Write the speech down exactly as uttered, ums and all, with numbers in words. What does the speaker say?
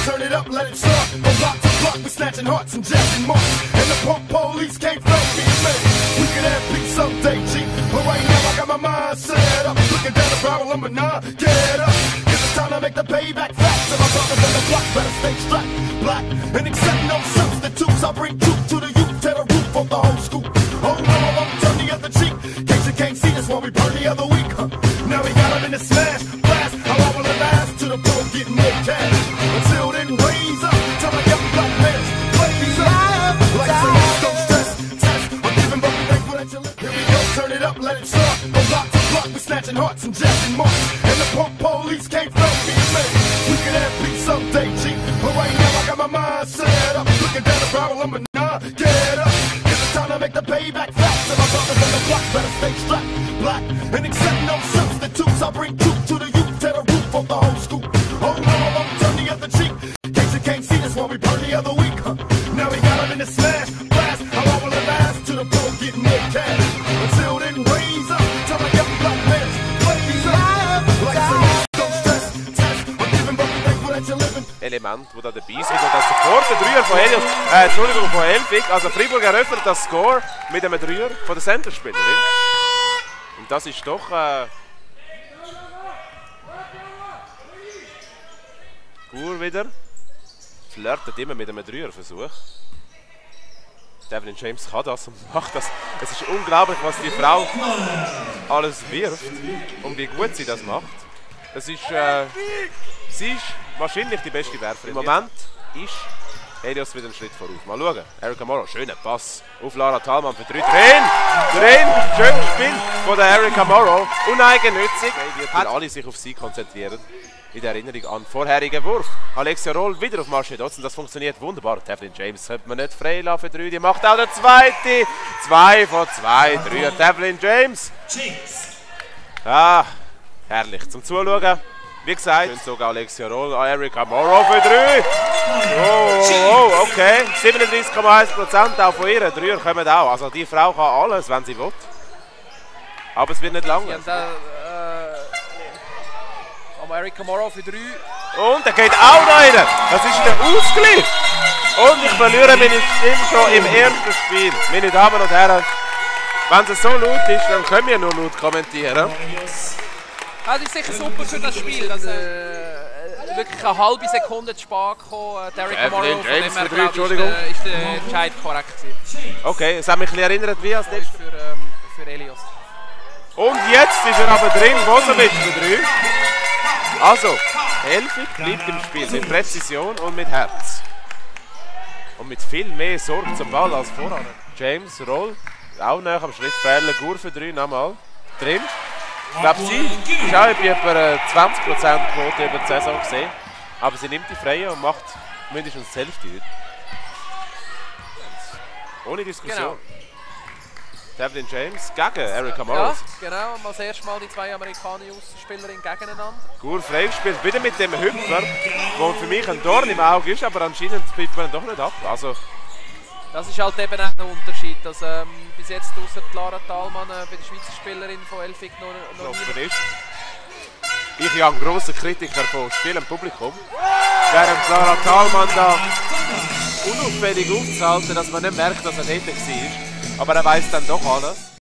turn it up, let it start. From block to block, we snatching hearts and jacking marks. And the punk police can't fuck me, man. We could have peace someday, G. But right now I got my mind set up. Looking down the barrel of my nine, get up. Cause it's time to make the payback facts. And my brothers on the block better stay strapped. Black and accept no substitutes. I bring truth to the youth, tear the roof off the whole school. Oh no, I won't turn the other cheek. In case you can't see this one, we burn the other week, huh? Now we got them in the smash, blast. How long will it last? To the pro getting more cash. Until then, raise up. Tell my young black man, blaze up. Like some don't stress, test. I'm giving up the thankful that you live. Here we go, turn it up, let it start. From block to block, we snatching hearts and jacking marks. And the punk police can't fuck me, man. We could have peace someday, G. But right now I got my mind set up. Looking down the barrel of my nine, get up. Cause it's time to make the payback facts. And my brothers on the block better stay strapped. Black and accept no substitutes. I bring truth to the youth, tear the roof off the whole school. Oh no, I won't turn the other cheek. In case you can't see this one, we burn the other week, huh? Now we got them in the smash, blast. How long will it last? To the pro getting more cash. Until then, raise up. Tell my young black man, blaze up. Like some don't stress, test. I'm giving up the thankful that you're living. Element, wo da dabei sind und dann sofort der Dreier von Helios, äh, Entschuldigung, von Helfig. Also Freiburg eröffnet das Score mit einem Dreier von der Centerspielerin. Und das ist doch äh, Gur wieder. Flirtet immer mit einem Dreierversuch. Devlin James kann das und macht das. Es ist unglaublich, was die Frau alles wirft und wie gut sie das macht. Das ist, äh, sie ist wahrscheinlich die beste Werferin. Im Moment ist Helios wieder einen Schritt voraus. Mal schauen. Erika Morrow, schöner Pass auf Lara Thalmann für drei. Drin! Drin! Schön gespielt von der Erika Morrow. Uneigennützig. Wird alle sich auf sie konzentrieren. In der Erinnerung an den vorherigen Wurf. Alexia Roll wieder auf Marche Dotson. Das funktioniert wunderbar. Devlin James sollte man nicht freilassen für drei. Die macht auch der zweite. Zwei von zwei. Drei. Devlin James. Ah, herrlich zum Zuschauen. Wie gesagt, schön sogar Alexia Roll, Erika Morrow für drei. Oh, oh, oh, okay. siebenunddreißig Komma eins Prozent auch von ihr. Dreier kommen auch. Also die Frau kann alles, wenn sie will. Aber es wird nicht lange. Ja, da, äh, Erika Morrow für drei. Und er geht auch noch rein. Das ist der Ausgleich. Und ich verliere meine Stimme schon im ersten Spiel. Meine Damen und Herren, wenn es so laut ist, dann können wir nur laut kommentieren. Ja, das ist sicher super für das Spiel, dass äh, wirklich eine halbe Sekunde zu spät gekommen. Äh, Erika Morrow, von dem her, glaub, ist, äh, ist der Entscheid korrekt gewesen. Okay, es hat mich ein bisschen erinnert, wie als letztes. Für, ähm, für Helios. Und jetzt ist er aber drin, Bosovic für drei. Also, Helfig bleibt im Spiel mit Präzision und mit Herz. Und mit viel mehr Sorge zum Ball als voran. James Roll, auch nach am Schritt. Ferle Gur für drei, nochmal. Drin. Ich glaube, sie ist auch bei etwa zwanzig Prozent Quote über die Saison gesehen. Aber sie nimmt die Freie und macht mindestens die Hälfte heute. Ohne Diskussion. Genau. Devlin James gegen Erika Morrow. Ja, genau. Mal das erste Mal die zwei amerikanischen Außenspielerinnen gegeneinander. Gut freigespielt. Wieder mit dem Hüpfer, der für mich ein Dorn im Auge ist, aber anscheinend pfeift man ihn doch nicht ab. Also, das ist halt eben auch der Unterschied, dass ähm, bis jetzt außer Lara Thalmann äh, bei der Schweizer Spielerin von Helfig noch, noch nie... ist. Ich bin ein grosser Kritiker von stillem Publikum. Während Lara Thalmann da unauffällig aufzuhalten, dass man nicht merkt, dass er dort war. Aber er weiss dann doch alles.